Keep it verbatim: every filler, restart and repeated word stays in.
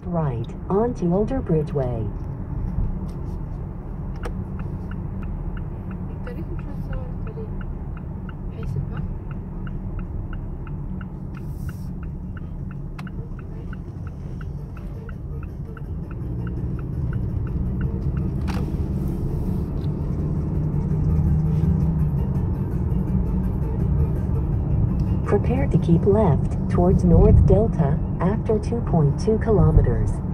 next right, onto Older Bridgeway. الطريق مش هتصور الطريق حاسب ها. Prepare to keep left towards North Delta after two point two kilometers.